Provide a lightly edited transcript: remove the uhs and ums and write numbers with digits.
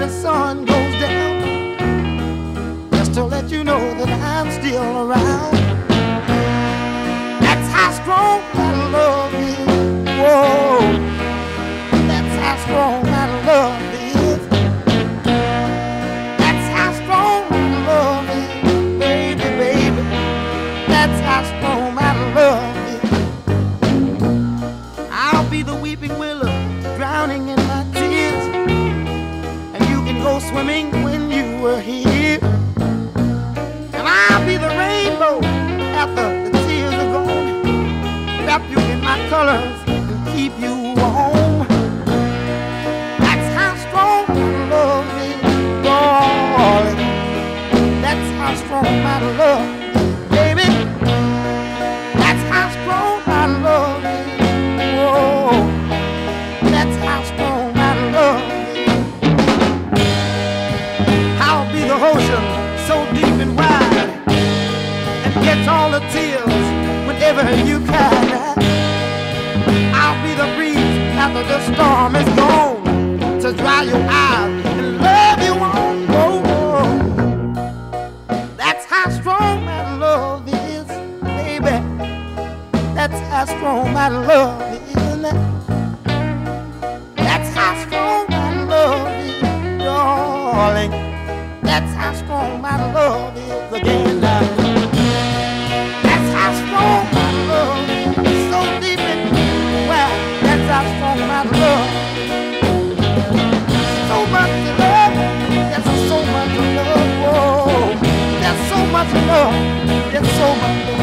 the sun goes down, just to let you know that I'm still around. That's how strong my love is. Whoa, that's how strong my love is. That's how strong my love is, baby, baby. That's how strong my love is. I'll be the weeping willow, drowning in my tears, and you can go swimming when you were here. And I'll be the rainbow after the tears are gone, wrap you in my colors and keep you warm. That's how strong my love is, darling. That's how strong my love is, baby. That's how strong my love is. Whoa, that's how strong my love is. I'll be the ocean so deep and wide, and catch all the tears whenever you cry. I'll be the breeze after the storm is gone, to dry your eyes and love you on. Oh, that's how strong my love is, baby. That's how strong my love is. That's how strong my love is, darling. That's how strong my love is again now. That's how strong my love is, so deep and wide. That's how strong my love is. So much love, there's so much love. Whoa, there's so much love, there's so much love.